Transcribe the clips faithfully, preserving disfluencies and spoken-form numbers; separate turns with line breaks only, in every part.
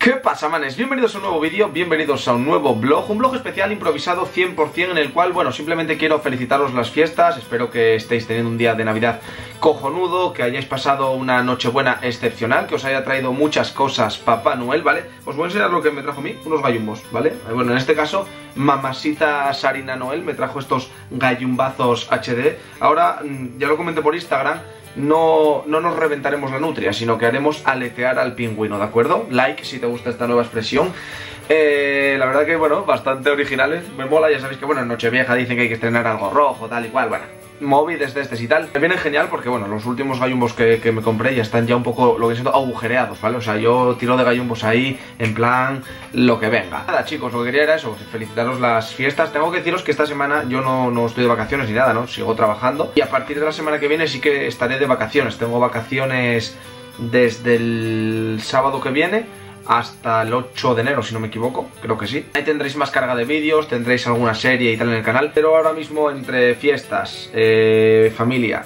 ¿Qué pasa, manes? Bienvenidos a un nuevo vídeo, bienvenidos a un nuevo vlog, un vlog especial improvisado cien por cien en el cual, bueno, simplemente quiero felicitaros las fiestas. Espero que estéis teniendo un día de Navidad cojonudo, que hayáis pasado una Nochebuena excepcional, que os haya traído muchas cosas Papá Noel, ¿vale? Os voy a enseñar lo que me trajo a mí, unos gallumbos, ¿vale? Bueno, en este caso, Mamasita Sarina Noel me trajo estos gallumbazos H D. Ahora, ya lo comenté por Instagram, No, no nos reventaremos la nutria, sino que haremos aletear al pingüino, ¿de acuerdo? Like si te gusta esta nueva expresión. Eh, la verdad que, bueno, bastante originales. Me mola, ya sabéis que, bueno, en Nochevieja dicen que hay que estrenar algo rojo, tal y cual, bueno, móviles de estos y tal. Me vienen genial porque, bueno, los últimos gallumbos que, que me compré ya están ya un poco, lo que siento, agujereados, ¿vale? O sea, yo tiro de gallumbos ahí, en plan, lo que venga. Nada, chicos, lo que quería era eso, felicitaros las fiestas. Tengo que deciros que esta semana yo no, no estoy de vacaciones ni nada, ¿no? Sigo trabajando. Y a partir de la semana que viene sí que estaré de vacaciones. Tengo vacaciones desde el sábado que viene hasta el ocho de enero, si no me equivoco, creo que sí. Ahí tendréis más carga de vídeos, tendréis alguna serie y tal en el canal. Pero ahora mismo entre fiestas, eh, familia,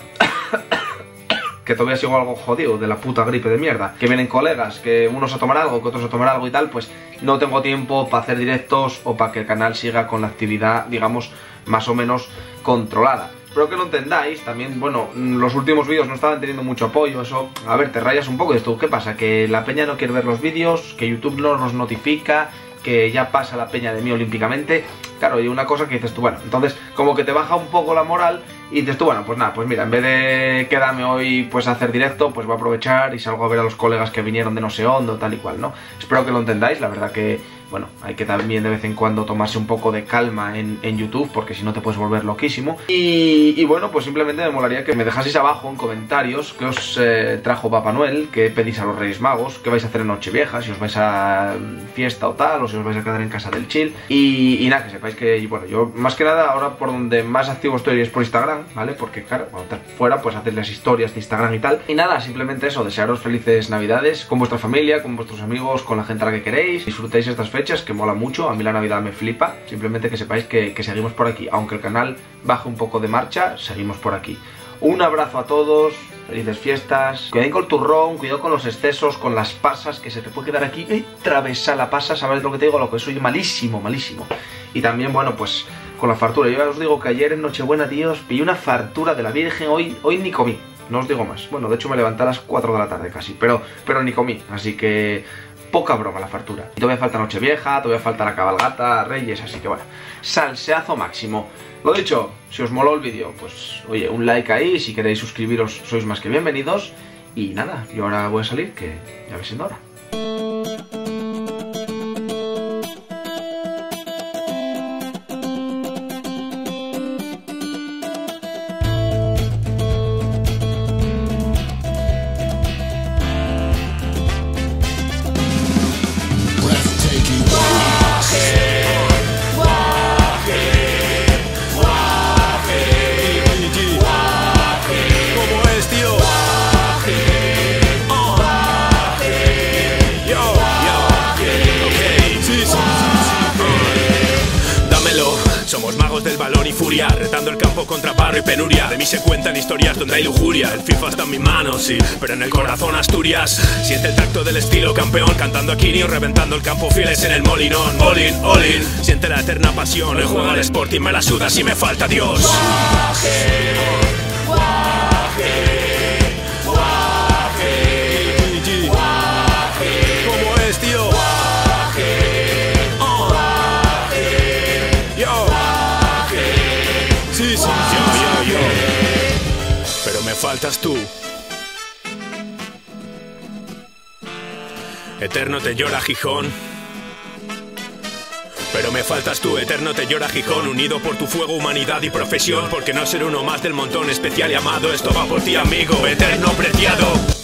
que todavía sigo algo jodido de la puta gripe de mierda, que vienen colegas, que unos a tomar algo, que otros a tomar algo y tal, pues no tengo tiempo para hacer directos o para que el canal siga con la actividad, digamos, más o menos controlada. Espero que lo entendáis. También, bueno, los últimos vídeos no estaban teniendo mucho apoyo. Eso, a ver, te rayas un poco de esto. ¿Qué pasa? Que la peña no quiere ver los vídeos, que YouTube no nos notifica, que ya pasa la peña de mí olímpicamente. Claro, y una cosa que dices tú, bueno, entonces como que te baja un poco la moral y dices tú, bueno, pues nada, pues mira, en vez de quedarme hoy pues a hacer directo, pues voy a aprovechar y salgo a ver a los colegas que vinieron de no sé dónde, tal y cual, ¿no? Espero que lo entendáis. La verdad que, bueno, hay que también de vez en cuando tomarse un poco de calma en, en YouTube, porque si no te puedes volver loquísimo. Y, y bueno, pues simplemente me molaría que me dejaseis abajo en comentarios qué os eh, trajo Papá Noel, qué pedís a los Reyes Magos, qué vais a hacer en Nochevieja, si os vais a fiesta o tal, o si os vais a quedar en casa del chill. Y, y nada, que sepáis que, bueno, yo más que nada ahora por donde más activo estoy es por Instagram, ¿vale? Porque claro, cuando estás fuera pues hacéis las historias de Instagram y tal. Y nada, simplemente eso, desearos felices Navidades con vuestra familia, con vuestros amigos, con la gente a la que queréis. Disfrutéis estas fechas, que mola mucho. A mí la Navidad me flipa. Simplemente que sepáis que, que seguimos por aquí. Aunque el canal baje un poco de marcha, seguimos por aquí. Un abrazo a todos, felices fiestas. Cuidado con el turrón, cuidado con los excesos, con las pasas, que se te puede quedar aquí y travesa la pasa, ¿sabes lo que te digo? Lo que soy malísimo, malísimo. Y también, bueno, pues con la fartura. Yo ya os digo que ayer en Nochebuena, tíos, pillé una fartura de la Virgen. Hoy, hoy ni comí, no os digo más. Bueno, de hecho me levanté a las cuatro de la tarde casi, pero, pero ni comí, así que poca broma la fartura. Y todavía falta Nochevieja, todavía falta la cabalgata, Reyes, así que bueno, salseazo máximo. Lo dicho, si os moló el vídeo, pues oye, un like ahí. Si queréis suscribiros, sois más que bienvenidos. Y nada, yo ahora voy a salir, que ya vais siendo hora.
Somos magos del balón y furia, retando el campo contra barro y penuria. De mí se cuentan historias donde hay lujuria. El FIFA está en mis manos, sí, pero en el corazón Asturias. Siente el tacto del estilo campeón, cantando a Quinio, reventando el campo fieles en el molinón. All in, all in, siente la eterna pasión. El juego al Sporting me la suda si me falta Dios. Guaje, guaje. Pero me faltas tú. Eterno te llora Gijón. Pero me faltas tú, eterno te llora Gijón. Unido por tu fuego, humanidad y profesión. Porque no ser uno más del montón, especial y amado. Esto va por ti, amigo, eterno preciado.